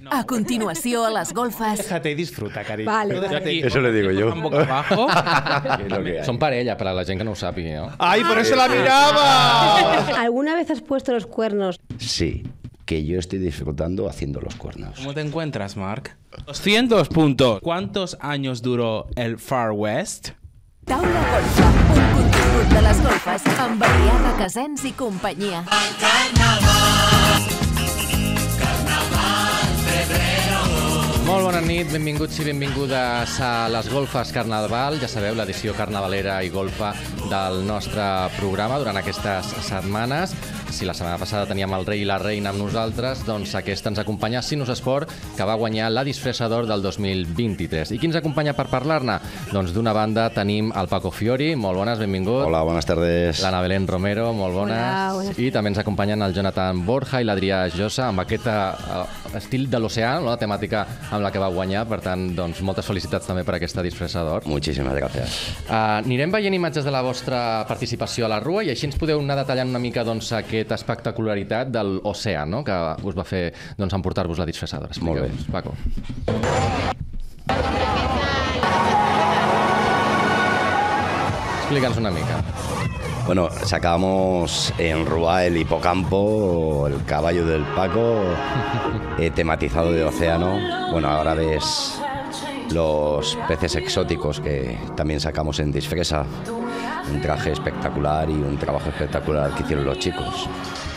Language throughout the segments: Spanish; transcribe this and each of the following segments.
A continuació, a les golfes... Déjate y disfruta, cariño. Vale, vale. Eso le digo yo. Boca abajo. Son parella, para la gent que no ho sàpiga, ¿no? ¡Ay, por eso la miraba! ¿Alguna vez has puesto los cuernos? Sí, que yo estoy disfrutando haciendo los cuernos. ¿Cómo te encuentras, Marc? 200 puntos. ¿Cuántos años duró el Far West? Taula Golfa, un contingut de les golfes amb Adrià Requesens i companyia. Molt bona nit, benvinguts i benvingudes a les Golfes Carnaval. Ja sabeu, l'edició carnavalera i golfa del nostre programa durant aquestes setmanes. Si la setmana passada teníem el rei i la reina amb nosaltres, doncs aquesta ens acompanya Sinus Esport, que va guanyar la disfressa d'or del 2023. I qui ens acompanya per parlar-ne? Doncs d'una banda tenim el Paco Fiori, molt bones, benvingut. Hola, buenas tardes. L'Anna Belén Romero, molt bones. Hola, bones. I també ens acompanyen el Jonathan Borja i l'Adrià Josa amb aquest estil de l'oceà, no? La temàtica amb la que va guanyar. Per tant, doncs, moltes felicitats també per aquesta disfressa d'or. Muchísimas gracias. Anirem veient imatges de la vostra participació a la Rua i així ens podeu anar detallant una mica doncs, aquesta espectacularitat de l'oceà, no? Que us va fer doncs, emportar-vos la disfressa d'or. Molt bé. Paco. Explica'ns una mica. Bueno, sacamos en Rúa el hipocampo, el caballo del Paco, tematizado de océano. Bueno, ahora ves los peces exóticos que también sacamos en disfressa. Un traje espectacular y un trabajo espectacular que hicieron los chicos.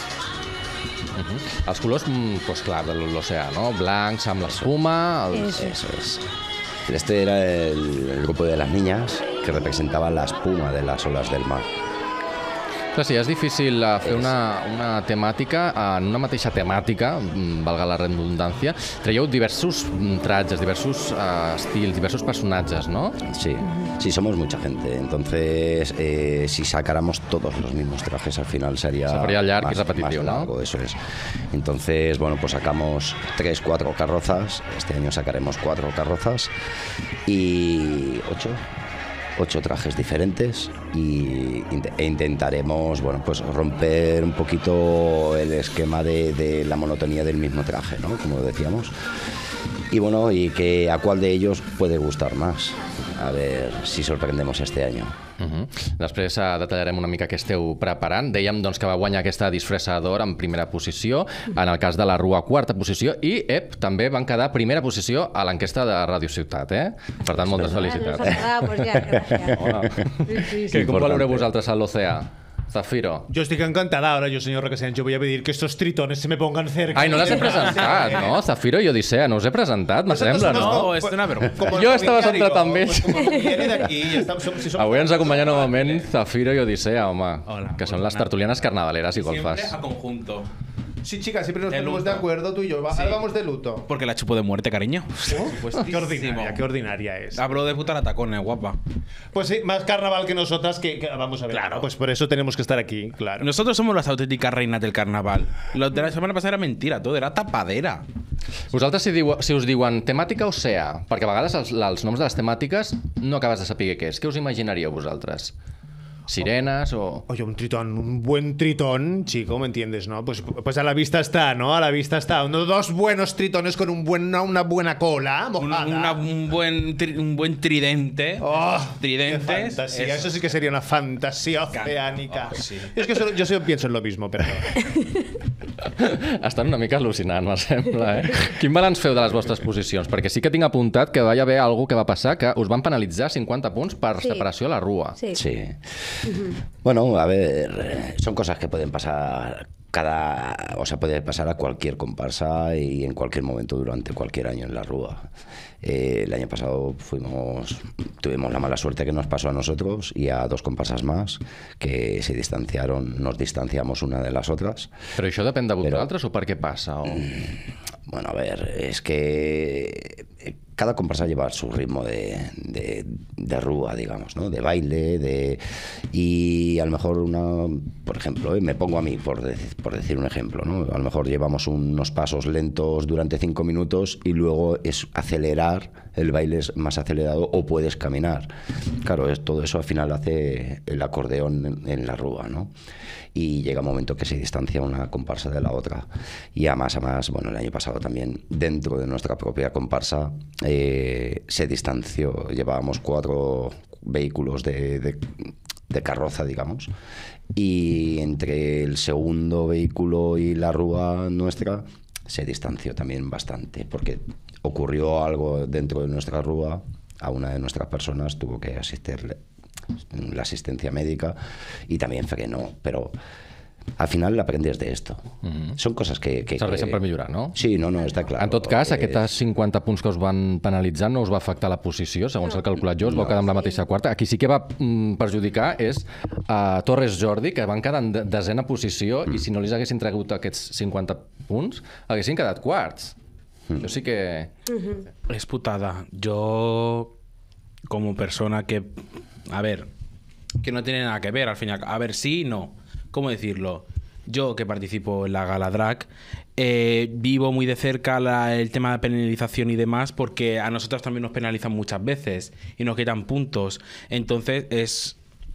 Els colors, doncs clar, de l'oceà, no? Blancs, amb l'espuma... Eso es. Este era el grupo de las niñas que representaban la espuma de las olas del mar. Clar, sí, és difícil fer una temàtica, en una mateixa temàtica, valga la redundància, traieu diversos trajes, diversos estils, diversos personatges, ¿no? Sí, sí, somos mucha gente. Entonces, si sacáramos todos los mismos trajes, al final sería llarg más, y repetitivo, más largo, ¿no? Eso es. Entonces, bueno, pues sacamos 3, 4 carrozas. Este año sacaremos 4 carrozas y 8 trajes diferentes e intentaremos, bueno, pues romper un poquito el esquema de la monotonía del mismo traje, ¿no? Como decíamos. Y bueno, y que a cuál de ellos puede gustar más. A ver si sorprendemos este año. Després detallarem una mica què esteu preparant. Dèiem doncs, que va guanyar aquesta disfressa d'or en primera posició, en el cas de la Rua, quarta posició, i també van quedar primera posició a l'enquesta de Radio Ciutat, eh? Per tant, moltes felicitats. Pues ya, gracias. Hola. Sí. Com valoreu vosaltres a l'oceà? Zafiro. Yo estoy encantada ahora, yo, señor Requesens. Yo voy a pedir que estos tritones se me pongan cerca. Ai, no les he presentat, no? Zafiro i Odissea, no us he presentat, me sembla, no? No, és una vergonya. Jo estava centrat en ells. Avui ens acompanya novament Zafiro i Odissea, home, Hola, que són les tertulianes carnavaleres i golfes. Siempre a conjunto. Sí, chicas, siempre nos De ponemos luto. de acuerdo tú y yo. Sí. Ahora vamos de luto. Porque la chupo de muerte, cariño. Qué ordinaria es. Hablo de puta la tacones, guapa. Pues sí, más carnaval que nosotras que vamos a ver. Claro. Pues por eso tenemos que estar aquí, claro. Nosotros somos las auténticas reinas del carnaval. Lo de la semana pasada era mentira, todo era tapadera. Vosaltres, si us diuen temàtica oceà, perquè a vegades els noms de les temàtiques no acabes de saber què és. Què us imaginaríeu vosaltres? Sirenes o... Oye, un tritón, un buen tritón, chico, ¿me entiendes, no? Pues a la vista está, ¿no? A la vista está. Dos buenos tritones con una buena cola mojada. Un buen tridente. Oh, Tridentes. qué fantasía. Eso sí que sería una fantasía oceánica. Oh, sí. Es que yo solo pienso en lo mismo, pero... Estan una mica al·lucinant, me sembla, eh? Quin balanç feu de les vostres posicions? Perquè sí que tinc apuntat que va haver algú que va passar que us van penalitzar 50 punts per separació a la Rua. Sí. Sí. Bueno, a ver, son cosas que pueden pasar puede pasar a cualquier comparsa y en cualquier momento durante cualquier año en la Rúa. El año pasado tuvimos la mala suerte que nos pasó a nosotros y a 2 comparsas más que se distanciaron, nos distanciamos una de las otras. Però això depèn de vosaltres o per què passa? O... Bueno, a ver, es que cada comparsa lleva su ritmo de rúa, digamos, ¿no? De baile, y a lo mejor por ejemplo, me pongo a mí, por decir un ejemplo, ¿no? A lo mejor llevamos unos pasos lentos durante 5 minutos y luego es acelerar, el baile es más acelerado o puedes caminar. Claro, todo eso al final hace el acordeón en la rúa, ¿no? Y llega un momento que se distancia una comparsa de la otra. Y además, bueno, el año pasado también, dentro de nuestra propia comparsa, se distanció. Llevábamos 4 vehículos de carroza, digamos, y entre el segundo vehículo y la rúa nuestra se distanció también bastante, porque ocurrió algo dentro de nuestra rúa. A una de nuestras personas tuvo que asistirle la asistencia médica y también frenó, pero al final aprendes de esto. Són coses que serveixen per millorar, no? Sí, no, està clar. En tot cas, aquests 50 punts que us van penalitzar no us va afectar la posició, segons el calculat jo, us vau quedar amb la mateixa quarta. Aquí sí que va perjudicar és a Torres Jordi, que van quedar en 10ª posició, i si no li haguessin tregut aquests 50 punts, haguessin quedat quarts. Yo sí que... Es putada. Yo, como persona que... A ver, que no tiene nada que ver al final. A ver, sí, no. ¿Cómo decirlo? Yo, que participo en la Gala Drag, vivo muy de cerca el tema de penalización y demás, porque a nosotros también nos penalizan muchas veces y nos quitan puntos. Entonces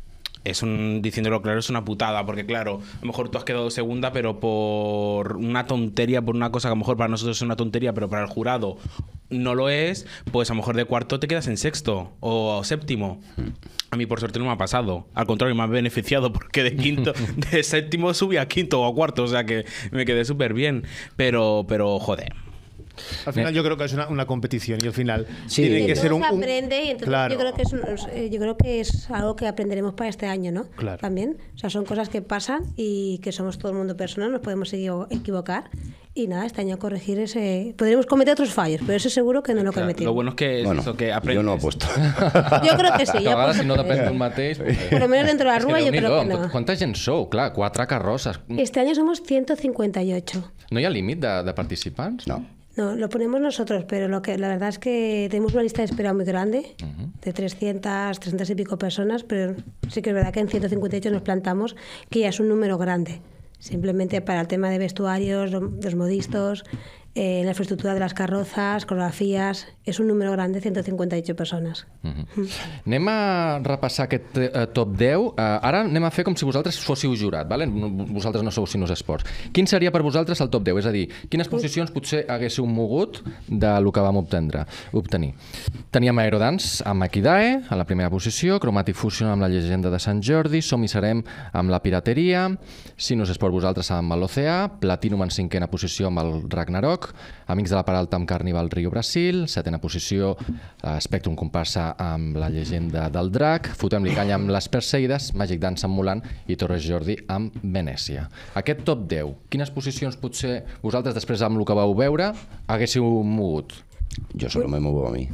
diciéndolo claro, es una putada, porque claro, a lo mejor tú has quedado segunda, pero por una tontería, por una cosa que a lo mejor para nosotros es una tontería, pero para el jurado no lo es, pues a lo mejor de cuarto te quedas en sexto o séptimo. A mí por suerte no me ha pasado, al contrario, me ha beneficiado, porque de séptimo subí a quinto o a cuarto, o sea que me quedé súper bien, pero joder. Al final yo creo que es una competición y al final sí, tiene que ser un... aprende y entonces claro. yo creo que es algo que aprenderemos para este año, ¿no? Claro. También, o sea, son cosas que pasan y que somos todo el mundo personas, nos podemos equivocar y nada, este año corregir ese... Podríamos cometer otros fallos, pero eso seguro que no lo cometimos. Lo bueno es que es eso que aprendes. Yo no he puesto. Yo creo que sí. Que a vegades, si no depèn d'un mateix... Por lo menos dentro de la rúa yo creo que no. Quanta gent sou? Clar, 4 carrosses. Este año somos 158. No hi ha límit de participants? No. No, lo ponemos nosotros, pero la verdad es que tenemos una lista de espera muy grande, de 300 y pico personas, pero sí que es verdad que en 158 nos plantamos, que ya es un número grande. Simplemente para el tema de vestuarios, los modistos, la infraestructura de las carrozas, coreografías, és un número grande, 158 persones. Anem a repassar aquest top 10. Ara anem a fer com si vosaltres fóssiu jurat, vale? Vosaltres no sou Sinus Esports. Quin seria per vosaltres el top 10? És a dir, quines posicions potser haguéssiu mogut del que vam obtenir? Teníem Aerodance amb Equidae, a la primera posició, Chromatic Fusion amb la llegenda de Sant Jordi, Som i serem amb la pirateria, Sinus Esports vosaltres amb l'Oceà, Platinum en 5ª posició amb el Ragnarok, Amics de la Peralta amb Carnival Rio Brasil, 7ª posició Spectrum comparsa amb la llegenda del Drac, Fotem-li canya amb les Perseides, Magic Dance amb Mulan i Torres Jordi amb Venècia. Aquest top 10, quines posicions potser vosaltres després amb el que vau veure haguéssiu mogut? Yo solo me muevo a mí.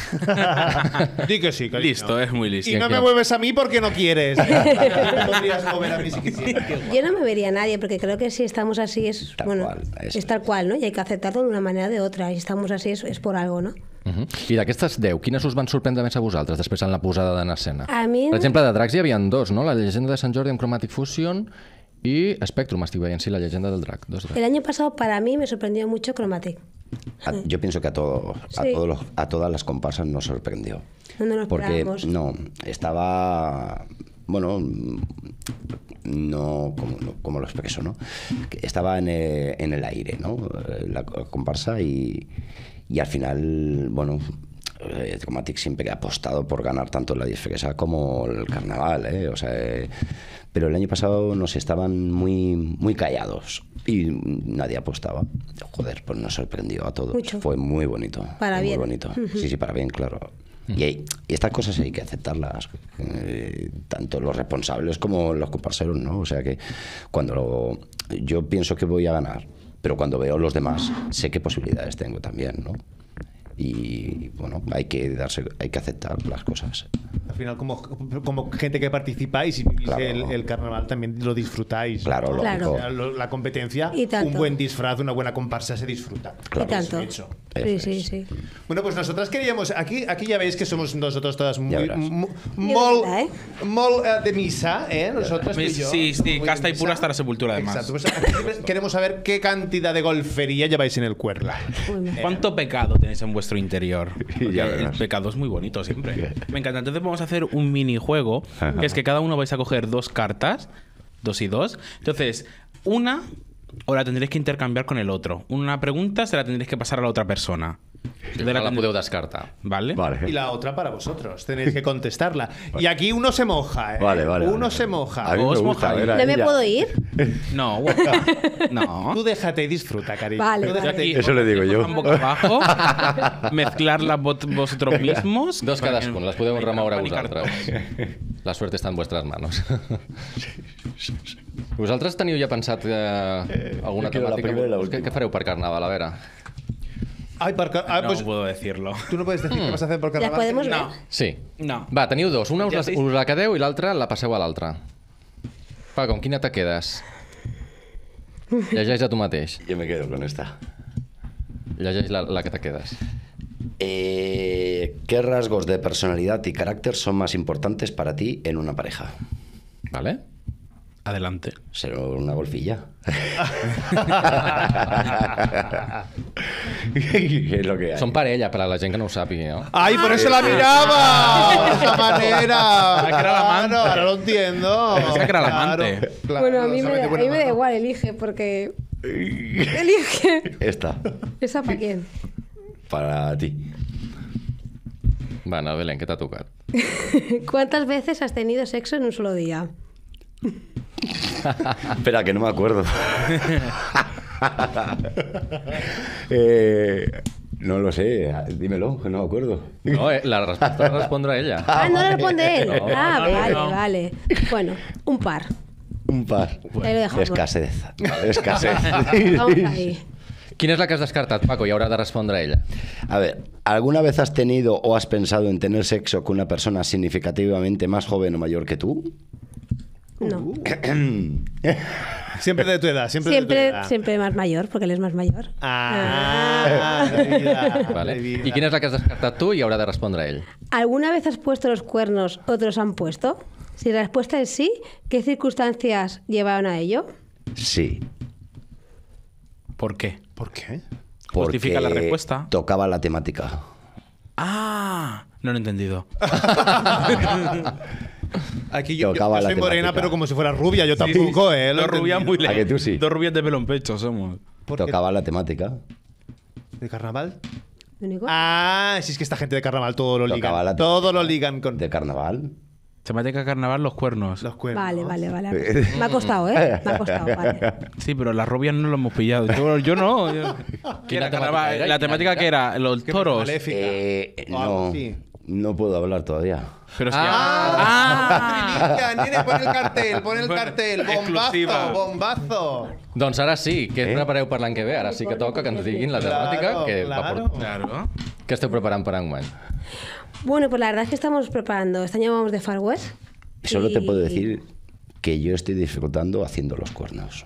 Di que sí, cariño. Listo, es muy listo. Y no me mueves a mí porque no quieres. Podrías mover a mí si quisieras. Yo no me vería a nadie, porque creo que si estamos así es tal cual, ¿no? Y hay que aceptarlo de una manera o de otra. Y si estamos así es por algo, ¿no? I d'aquestes 10, quines us van sorprendre més a vosaltres després en la posada en escena? A mi... Per exemple, de dracs hi havia 2, no? La llegenda de Sant Jordi amb Chromatic Fusion y Spectrum, estic veient, sí, la llegenda del drac. El año pasado para mí me sorprendió mucho Chromatic. Yo pienso que a todas las comparsas nos sorprendió. No nos porque esperábamos. no, estaba, bueno, no como lo expreso, ¿no? Estaba en el aire, ¿no? La comparsa y al final, bueno, Chromatic siempre ha apostado por ganar tanto la disfresa como el carnaval, ¿eh? O sea, pero el año pasado nos estaban muy callados y nadie apostaba. Joder, pues nos sorprendió a todos. Mucho. Fue muy bonito. Para bien. Muy bonito. Sí, para bien, claro. Y estas cosas hay que aceptarlas, tanto los responsables como los comparseros, ¿no? O sea que cuando yo pienso que voy a ganar, pero cuando veo los demás, sé qué posibilidades tengo también, ¿no? Y bueno, hay que aceptar las cosas. Al final, como gente que participáis y vivís Claro. el carnaval, también lo disfrutáis. Claro, Claro. lógico. O sea, la competencia, Y tanto. un buen disfraz, una buena comparsa se disfruta. Claro. Y tanto. Hecho. Sí. Bueno, pues nosotras queríamos... Aquí ya veis que somos nosotros todas Ya muy... verás. Molt de misa, ¿eh? Nosotras tú y yo. Sí, Muy casta de y misa. pura hasta la sepultura, además. Exacto. Pues aquí siempre queremos saber qué cantidad de golfería lleváis en el cuerno. ¿Cuánto pecado tenéis en vuestro interior? Porque Ya el verás. pecado es muy bonito siempre. Me encanta. Entonces vamos a hacer un minijuego, que es que cada uno vais a coger 2 cartas, 2 y 2. Entonces, una o la tendréis que intercambiar con el otro. Una pregunta se la tendréis que pasar a la otra persona. No la podeu descartar. ¿Vale? Y la otra para vosotros. Tenéis que contestarla. Y aquí uno se moja, ¿eh? Vale. Uno se moja. A mí me Os gusta. mojáis. ver a ¿No me ella. puedo ir? No, guapa. No. Tú déjate y disfruta, cariño. Vale, Tú vale. déjate y- Eso le digo yo. Un poco abajo, mezclarlas vosotros mismos. Dos cadascun, les podeu remoure Ni vosaltres. cartons. La suerte està en vuestras manos. Vosaltres teniu ja pensat alguna jo quiero la temàtica? primera y la última. Què fareu per Carnaval? A veure. Ay, No pues puedo decirlo. tú no puedes decir qué vas a hacer por ¿Las carnaval. podemos ver? No. Sí. No. Va, teniu dos. Una us Ja la, sé. us la quedeu i l'altra la passeu a l'altra. Paco, amb quina te quedes? Llegeix a tu mateix. Yo me quedo con esta. Llegeix la que te quedes. ¿Qué rasgos de personalidad y carácter son más importantes para ti en una pareja? Vale? Adelante. Ser una golfilla. Es lo que hay. Són parella, per a la gent que no ho sàpigui, no? ¡Ay, por eso la miraba! De esa manera. que era la amante. Claro, ahora lo entiendo. Pensaba que era la amante. Claro, Bueno, a mí sabe de buena me da mano. igual, elige, porque... Elige. Esta, ¿Esa para quién? para ti. Bueno, Belén, què t'ha tocat? ¿Cuántas veces has tenido sexo en un solo día? Espera, que no me acuerdo. No lo sé, dímelo, que no me acuerdo. No, la resposta la respondrà ella. Ah, no le responde él. No, Vale. Bueno, un par. Un par. Ahí lo dejamos. Escasez. Escasez. Vamos ahí. Quina és la que has descartat, Paco? I haurà de respondre ella. A ver, ¿alguna vez has tenido o has pensado en tener sexo con una persona significativamente más joven o mayor que tú? No. Siempre de tu edad, siempre de tu edad. Siempre más mayor, porque él es más mayor. Ah, de vida, Vale. de vida. I quina és la que has descartat tu i haurà de respondre ell? ¿Alguna vez has puesto los cuernos, otros han puesto? Si la respuesta es sí, ¿qué circunstancias llevaron a ello? Sí. ¿Por qué? ¿Por qué? Porque Justifica la respuesta. tocaba la temática. Ah, no lo he entendido. Aquí yo Tocaba la soy morena, temática. pero como si fuera rubia. Yo tampoco, ¿eh? Lo Dos rubias entendí. muy ¿A que tú sí? Dos rubias de pelo en pecho somos. ¿Por qué? Tocaba la temática. ¿De carnaval? ¿Lo único? Ah, si es que esta gente de carnaval todo lo Tocaba ligan. la Todo lo ligan con De carnaval. Temática carnaval, los cuernos. los cuernos. Vale. Me ha costado, ¿eh? Me ha costado, vale. Sí, pero las rubias no lo hemos pillado. Yo no. ¿Qué era temática carnaval? era? La temática que era los Qué toros. maléfica. O algo No, así. no puedo hablar todavía. Pero si ¡Ah! Nene, pon el cartel, pon el Bueno, cartel. exclusiva. Bombazo. Doncs ara sí, què prepareu per l'any que ve? Ara sí que toca que ens diguin la temàtica Claro, que claro. Claro. Què esteu preparant per enguany? Bueno, pues la verdad es que estamos preparando. Este año vamos de Far West. Solo te Y- puedo decir que yo estoy disfrutando haciendo los cuernos.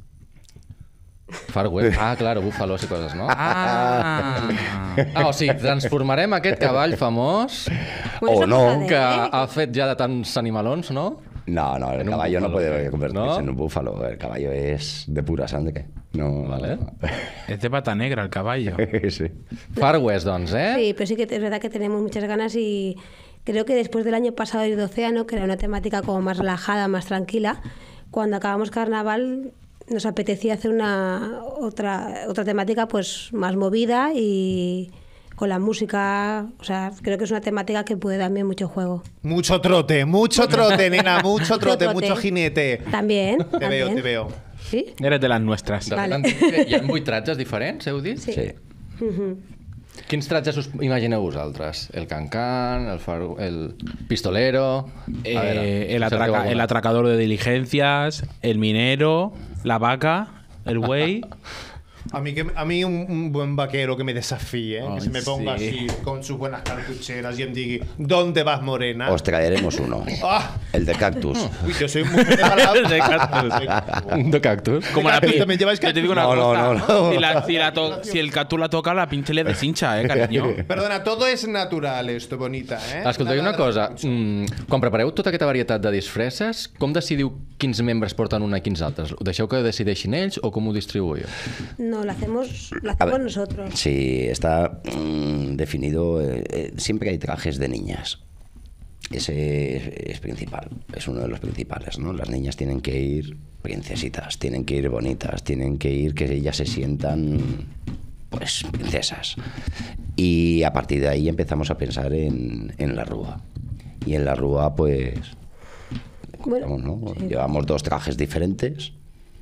Far West? Ah, claro, búfalos i coses, no? Ah. O sigui, transformarem aquest cavall famós Bueno, O esa no, cosa de, que ¿eh? ha fet ja de tants animalons, no? No, el En un caballo no búfalo, puede sí. convertirse ¿No? en un búfalo. El caballo es de pura sangre. No, Vale. Es de pata negra el caballo. sí. Far West, doncs, eh? Sí, pero sí que es verdad que tenemos muchas ganas y creo que después del año pasado ir de océano, que era una temática como más relajada, más tranquila, cuando acabamos carnaval nos apetecía hacer otra temática pues más movida y con la música, o sea, creo que es una temática que puede también mucho juego. Mucho trote, nena, mucho trote, mucho jinete. También. Te veo. ¿Sí? Eres de las nuestras. De Vale. fet, han dit que hi ha 8 tratges diferents, heu dit? Sí. Sí. Quins tratges us imagineu vosaltres? El cancan, el pistolero... A veure, El cerqueu alguna. atracador de diligencias, el minero, la vaca, el buey. A mí un buen vaquero que me desafíe, Ay, que se me ponga sí. así con sus buenas cartucheras y em digui ¿dónde vas, morena? Os traeremos uno. Ah, El de cactus. uy, yo soy muy de palabras. De cactus. De cactus. Como la Cactus, pi- también lleváis Yo te digo una cactus. cosa. No. Si el cactus la toca, la pinche le deshincha, cariño. Perdona, todo es natural esto, bonita, Escolta, i una cosa. Quan prepareu tota aquesta varietat de disfresses, com decidiu quins membres porten una i quins altres? Ho deixeu que decideixin ells o com ho distribuïu? No, lo hacemos ver. nosotros. Sí, está definido. Siempre hay trajes de niñas. Ese es principal, es uno de los principales, ¿no? Las niñas tienen que ir princesitas, tienen que ir bonitas, tienen que ir que ellas se sientan, pues, princesas. Y a partir de ahí empezamos a pensar en la rúa. Y en la rúa, pues, Bueno, ¿no? sí. Llevamos 2 trajes diferentes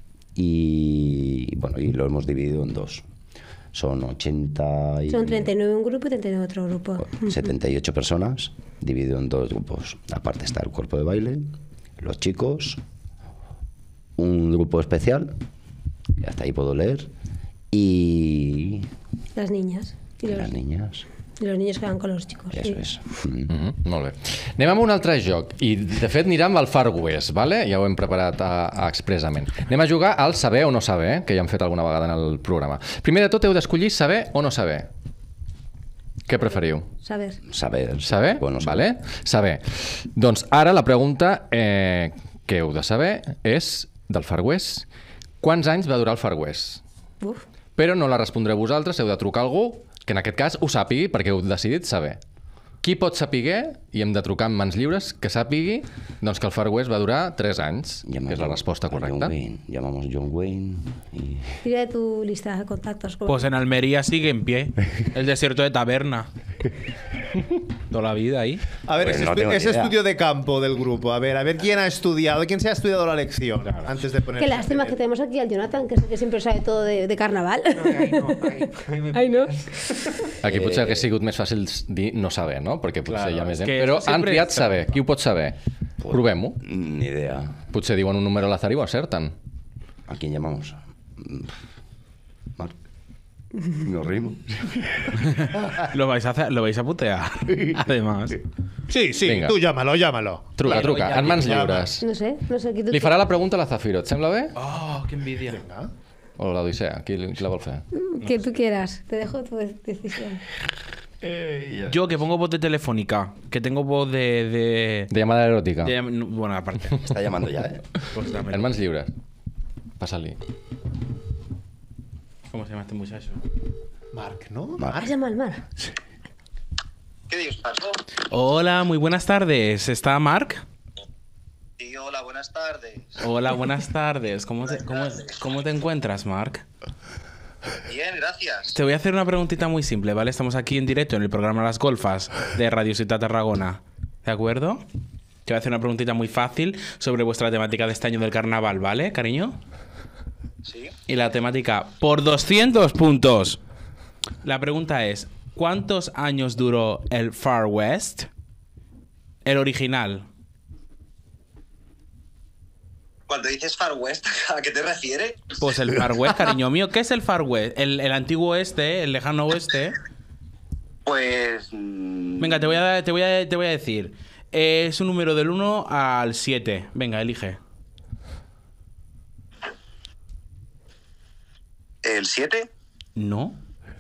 y, bueno, y lo hemos dividido en 2. Son 80 y... Son 39 un grupo y 39 otro grupo. 78 personas, dividido en 2 grupos. Aparte está el cuerpo de baile, los chicos, un grupo especial, y hasta ahí puedo leer, y Las niñas. Y las niñas. y los niños que van con los chicos. Eso sí. es. Molt bé. Anem amb un altre joc, i de fet anirà amb el Far West, vale? Ja ho hem preparat expressament. Anem a jugar al saber o no saber, que ja hem fet alguna vegada en el programa. Primer de tot heu d'escollir saber o no saber. Què preferiu? Saber. Saber. Saber? Bueno, Vale? Saber. Doncs ara la pregunta que heu de saber és del Far West. Quants anys va durar el Far West? Uf. Però no la respondreu vosaltres, heu de trucar a algú que en aquest cas ho sàpigui perquè heu decidit saber. Qui pot saber, i hem de trucar amb mans lliures, que sàpigui doncs, que el Far West va durar 3 anys, que és la resposta correcta. Llamamos John Wayne y... Tira de tu lista de contactos. Pues en Almería sigue en pie. El desierto de Taberna. Toda la vida ahí. A ver, Pues no tengo ese ni idea. estudio de campo del grupo. A ver quién ha estudiado, quién se ha estudiado la lección antes de poner. Qué lástima que tenemos aquí al Jonathan, que es el que siempre sabe todo de carnaval. Ay, no. Aquí potser hauria sigut més fàcil dir no saber, no? Perquè potser Claro, hi ha més és gent. que Però això han sempre triat és- saber. Qui ho pot saber? Provem-ho. Ni idea. Potser diuen un número a l'azar i ho acerten. ¿A quién llamamos? Marc. Nos rimos. Lo vais a putear. Además. Sí, Venga. tú llámalo. Truca, truca, en mans lliures. No sé, qui tu... Li farà la pregunta a la Zafiro, et sembla bé? Oh, qué envidia. O l'Odissea? Qui la vol fer? Que tú quieras. Te dejo tu decisión. Yo que pongo voz de telefónica, que tengo voz De llamada eròtica. bueno, aparte. Está llamando ya, ¿eh? Pues dámelo. En mans lliures. Passa-li. ¿Cómo se llama este muchacho? Marc, ¿no? Marc. Has llamado al mar. ¿Qué dios pasó? Hola, muy buenas tardes. ¿Está Marc? Sí, hola, buenas tardes. Hola, buenas tardes. ¿Cómo te encuentras, Marc? Bien, gracias. Te voy a hacer una preguntita muy simple, ¿vale? Estamos aquí en directo en el programa Las Golfas de Radio Ciutat Tarragona. ¿De acuerdo? Te voy a hacer una preguntita muy fácil sobre vuestra temática de este año del carnaval, ¿vale, cariño? Sí. Y la temática por 200 puntos. La pregunta es, ¿cuántos años duró el Far West? El original. Cuando dices Far West, ¿a qué te refieres? Pues el Far West, cariño mío. ¿Qué es el Far West? El antiguo oeste, el lejano oeste. Pues... Venga, te voy a decir. Es un número del 1 al 7. Venga, elige. ¿El 7? No.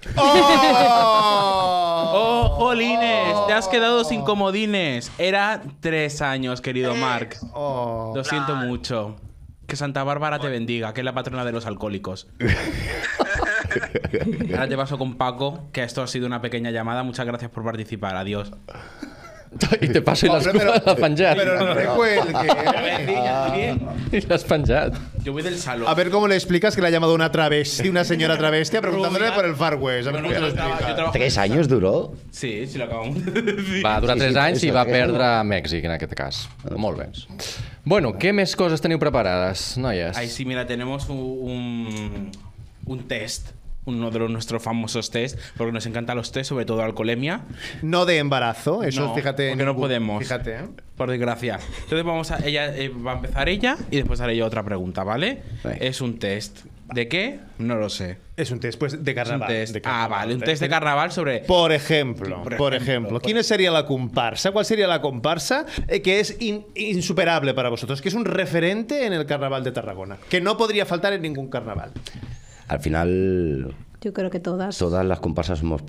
¡Oh! ¡Oh, jolines! Te has quedado sin comodines. Era 3 años, querido Marc. Oh. Lo siento mucho. Que Santa Bárbara te bendiga, que es la patrona de los alcohólicos. Ahora te paso con Paco, que esto ha sido una pequeña llamada. Muchas gracias por participar. Adiós. I te passo i l'has penjat. Pero no te cuelgue. I l'has penjat. Yo voy del salón. A ver cómo le explicas que le ha llamado una travesti, una señora travestia, preguntándole por el Far West. A ver cómo te lo explicas. 3 años duró. Sí, sí lo acabamos de decir. Va durar Sí, 3 anys i eso, va que perdre a Mèxic, en aquest cas. Molt bé. Bueno, què més coses teniu preparades, noies? Ahí sí, mira, tenemos un test. Uno de nuestros famosos test, porque nos encantan los test, sobre todo alcoholemia. No de embarazo, eso No, fíjate. porque no podemos. Fíjate, ¿eh? Por desgracia. Entonces va a empezar ella y después haré yo otra pregunta, ¿vale? Venga. Es un test. ¿De qué? No lo sé. Es un test pues, de carnaval. Es un test. de carnaval. Vale, un test de carnaval sobre... Por ejemplo, ¿quién sería la comparsa? ¿Cuál sería la comparsa que es insuperable para vosotros? Que es un referente en el carnaval de Tarragona. Que no podría faltar en ningún carnaval. Al final, Yo creo que todas. todas las comparsas somos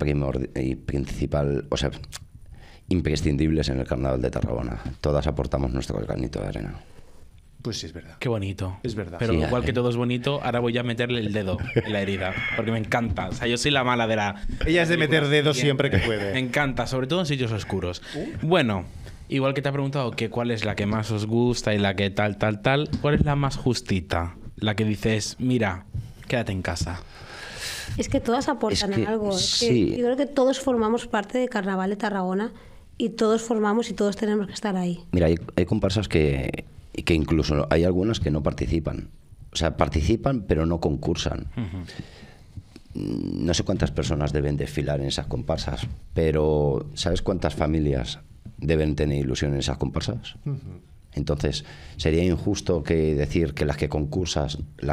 imprescindibles en el carnaval de Tarragona. Todas aportamos nuestro granito de arena. Pues sí, es verdad. Qué bonito. Es verdad. Pero Sí, igual que todo es bonito, ahora voy a meterle el dedo en la herida. Porque me encanta. O sea, yo soy la mala de la... Ella es de meter dedos siempre que puede. Me encanta, sobre todo en sitios oscuros. Bueno, igual que te ha preguntado que cuál es la que más os gusta y la que tal, ¿cuál es la más justita? La que dices, mira, quédate en casa. Es que todas aportan Es que, algo. sí. Yo creo que todos formamos parte del Carnaval de Tarragona y todos formamos y todos tenemos que estar ahí. Mira, hay comparsas que incluso hay algunas que no participan. O sea, participan pero no concursan. No sé cuántas personas deben desfilar en esas comparsas, pero ¿sabes cuántas familias deben tener ilusión en esas comparsas? Entonces, sería injusto que decir que las que concursan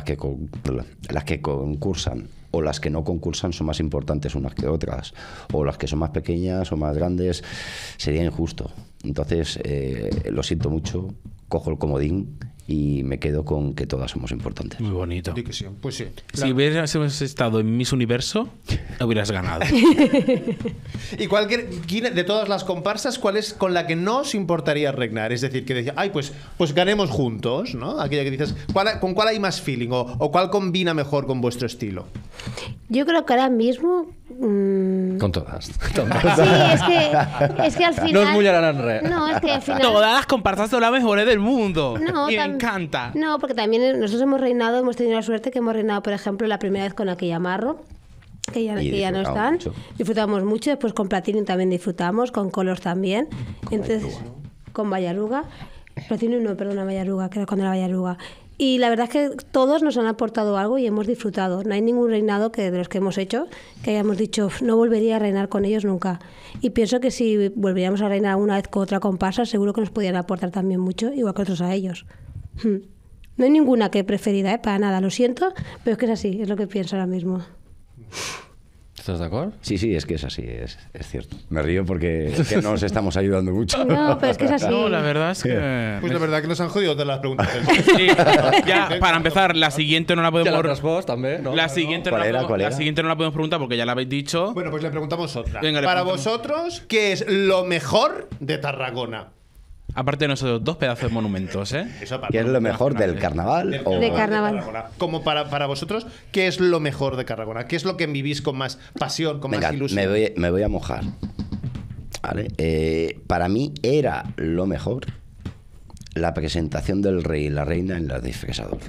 o las que no concursan son más importantes unas que otras, o las que son más pequeñas o más grandes, sería injusto. Entonces, lo siento mucho, cojo el comodín y me quedo con que todas somos importantes. Muy bonito. Di que sí. Pues sí. Si hubieras estado en Miss Universo, hubieras ganado. ¿Y quién de todas las comparsas, cuál es con la que no os importaría reinar? Es decir, que decía, ay, pues ganemos juntos, ¿no? Aquella que dices, ¿con cuál hay más feeling? O cuál combina mejor con vuestro estilo? Yo creo que ahora mismo... Con todas. Sí, es que al final... No es mullaran res. No, es que al final... Todas las comparsas son las mejores del mundo. No, y me encanta. No, porque también nosotros hemos tenido la suerte que hemos reinado, por ejemplo, la primera vez con aquella Marro, que ya no disfrutamos están. mucho. Disfrutamos mucho, después con Platinum también disfrutamos, con Colors también. Entonces, con Vallaruga. Platinum no, perdona, Vallaruga, que era cuando era Vallaruga. Y la verdad es que todos nos han aportado algo y hemos disfrutado. No hay ningún reinado de los que hemos hecho que hayamos dicho no volvería a reinar con ellos nunca. Y pienso que si volviéramos a reinar una vez con otra comparsa, seguro que nos podían aportar también mucho, igual que otros a ellos. No hay ninguna que preferida, para nada, lo siento, pero es que es así, es lo que pienso ahora mismo. ¿Estás de acuerdo? Sí, es que es así, es cierto. Me río porque es que no nos estamos ayudando mucho. No, pero es que es así. No, la verdad es que... Pues la verdad que nos han jodido todas las preguntas. Sí, ya, para empezar, la siguiente no la podemos... Ja l'has respost, també, no? La siguiente, ¿Cuál era? la siguiente no la podemos preguntar porque ya la habéis dicho. Bueno, pues le preguntamos otra. Venga, le Para preguntamos. vosotros, ¿qué es lo mejor de Tarragona? Aparte de nosotros, dos pedazos de monumentos, ¿eh? Eso aparte. ¿Qué es lo mejor del carnaval? De carnaval. Tarragona. Como para vosotros, ¿qué es lo mejor de Tarragona? ¿Qué es lo que vivís con más pasión, con Venga, más ilusión? me voy a mojar. ¿Vale? Para mí era lo mejor la presentación del rey y la reina en la disfresador.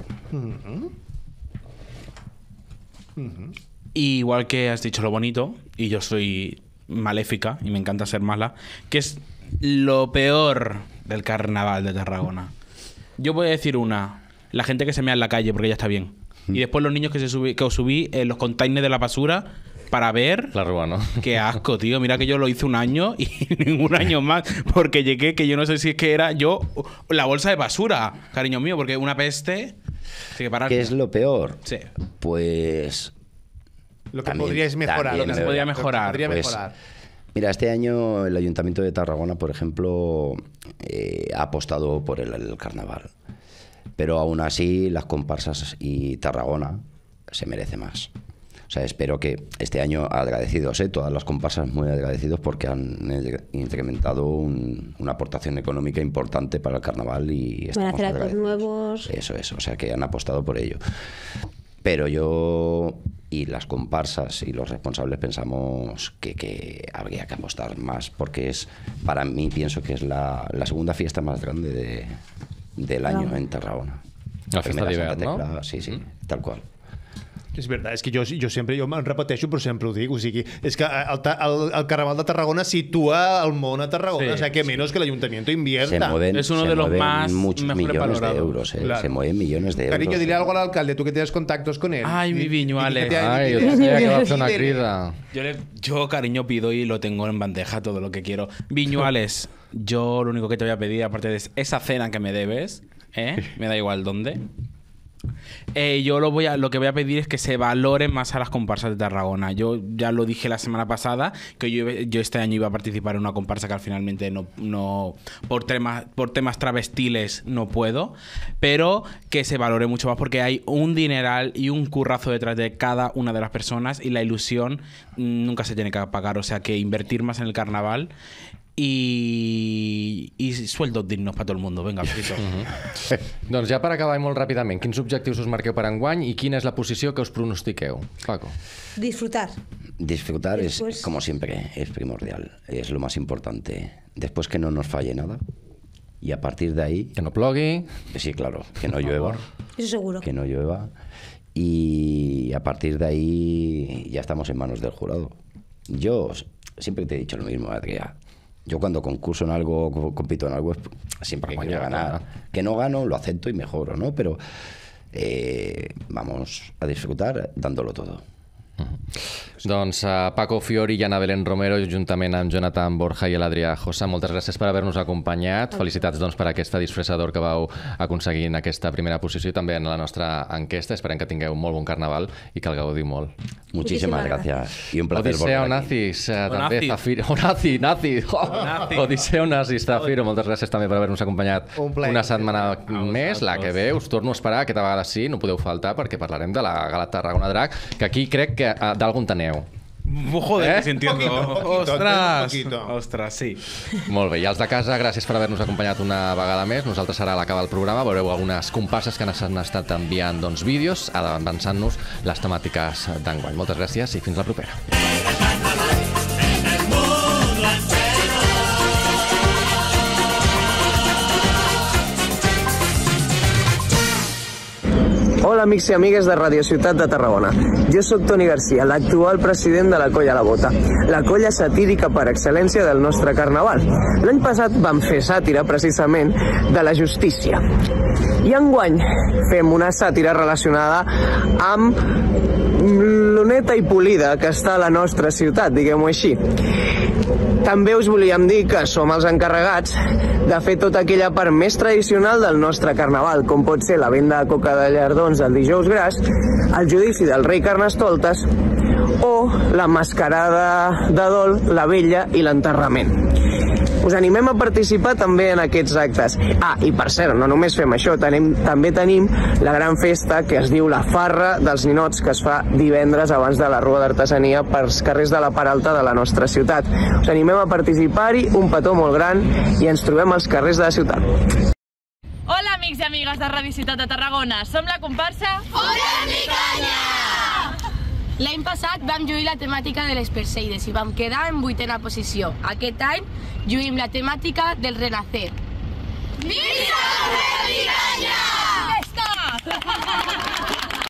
Y igual que has dicho lo bonito, y yo soy maléfica y me encanta ser mala, que es lo peor del carnaval de Tarragona. Yo voy a decir una: la gente que se mea en la calle porque ya está bien. Y después los niños que os subí en los containers de la basura para ver. La rua, ¿no? Qué asco, tío. Mira que yo lo hice un año y ningún año más. Porque llegué, que yo no sé si es que era yo la bolsa de basura, cariño mío, porque una peste. Así que parar. ¿Qué es lo peor? Sí. Pues... Lo que También- podríais mejorar. también Lo que se podría mejorar. Podría Pues, mejorar. Mira, este año el Ayuntamiento de Tarragona, por ejemplo, ha apostado por el carnaval. Pero aún así, las comparsas y Tarragona se merece más. O sea, espero que este año, agradecidos, todas las comparsas muy agradecidos porque han incrementado una aportación económica importante para el carnaval y Van a estamos hacer actos agradecidos. nuevos. Eso es, o sea que han apostado por ello. Pero yo y las comparsas y los responsables pensamos que habría que apostar más porque es, para mí, pienso que es la segunda fiesta más grande del año en Tarragona. La festa Primera d'hivern, Santa no? Tecla, sí, tal cual. És veritat, és que jo me'n repeteixo, però sempre ho dic. O sigui, és que el Carnaval de Tarragona situa el món a Tarragona. Sí. O sea, que menos que el Ayuntamiento invierta. Se mueven, Es uno se de los mueven más muchos mejores millones de valorados. euros. Claro. Se mueven millones de euros. Cariño, dile algo al alcalde, tú que tienes contactos con él. Ay, mi Viñuales. Ai, jo sabia que va fer una crida. Yo, cariño, pido y lo tengo en bandeja todo lo que quiero. Viñuales, yo lo único que te voy a pedir, aparte de esa cena que me debes, me da igual dónde, Yo lo que voy a pedir es que se valoren más a las comparsas de Tarragona. Yo ya lo dije la semana pasada, que yo este año iba a participar en una comparsa que al finalmente no por temas travestiles no puedo, pero que se valore mucho más porque hay un dineral y un currazo detrás de cada una de las personas y la ilusión nunca se tiene que apagar. O sea, que invertir más en el carnaval i sueldos dignos per tot el món. Vinga, Frito. Doncs ja per acabar i molt ràpidament, quins objectius us marqueu per enguany i quina és la posició que us pronostiqueu? Paco. Disfrutar. Disfrutar Después... es, como siempre, es primordial, es lo más importante. Después que no nos falle nada y a partir de ahí... Que no plogui. Sí, claro, que no llueva. Eso seguro. Que no llueva. Y a partir de ahí ya estamos en manos del jurado. Yo siempre te he dicho lo mismo, Adrià. Yo cuando concurso en algo, compito en algo, siempre quiero ganar. Que no gano, lo acepto y mejoro, ¿no? Pero vamos a disfrutar dándolo todo. Doncs Paco Fiori i Ana Belén Romero, juntament amb Jonathan Borja i l'Adrià Josa, moltes gràcies per haver-nos acompanyat. Felicitats doncs, per aquesta disfressador que vau aconseguir en aquesta primera posició i també en la nostra enquesta. Esperem que tingueu un molt bon carnaval i que el gaudiu molt. Muchísimas gracias. Y un placer Odisseu volver Nazis, també Zafiro. Odisseu Nazis, Zafiro, moltes gràcies també per haver-nos acompanyat una setmana més. La que ve us torno a esperar, aquesta vegada sí, no podeu faltar perquè parlarem de la Gala Tarragona Drac, que aquí crec que d'algun teneu. Joder, que sí entiendo. Ostras, poquito. ostras, sí. Molt bé, i els de casa, gràcies per haver-nos acompanyat una vegada més. Nosaltres serà a l'acabar el programa, veureu algunes comparses que han estat enviant vídeos avançant-nos les temàtiques d'enguany. Moltes gràcies i fins la propera. Hola amics i amigues de Radio Ciutat de Tarragona. Jo sóc Toni Garcia, l'actual president de la Colla La Bota, la colla satírica per excel·lència del nostre carnaval. L'any passat vam fer sàtira precisament de la justícia. I enguany fem una sàtira relacionada amb l'honeta i polida que està a la nostra ciutat, diguem-ho així. També us volíem dir que som els encarregats de fer tota aquella part més tradicional del nostre carnaval, com pot ser la venda de coca de llardons el dijous gras, el judici del rei Carnestoltes o la mascarada de dol, la vella i l'enterrament. Us animem a participar també en aquests actes. I per cert, no només fem això, també tenim la gran festa que es diu la Farra dels Ninots, que es fa divendres abans de la Rua d'Artesania pels carrers de la part alta de la nostra ciutat. Us animem a participar-hi, un petó molt gran, i ens trobem als carrers de la ciutat. Hola amics i amigues de Radio Ciutat de Tarragona, som la comparsa Fora mi canya! L'any passat vam lluir la temàtica de les Perseides i vam quedar en 8a posició. Aquest any lluïm la temàtica del Renacer. Visca Fora mi canya! Festa!